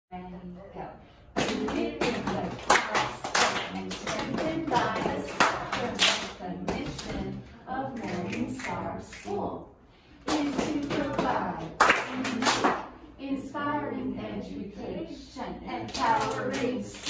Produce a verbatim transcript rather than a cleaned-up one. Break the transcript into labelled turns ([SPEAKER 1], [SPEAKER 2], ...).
[SPEAKER 1] And go. Rooted in the past and strengthened by the sacraments, the mission of Morning Star School is to provide inspiring education, empowering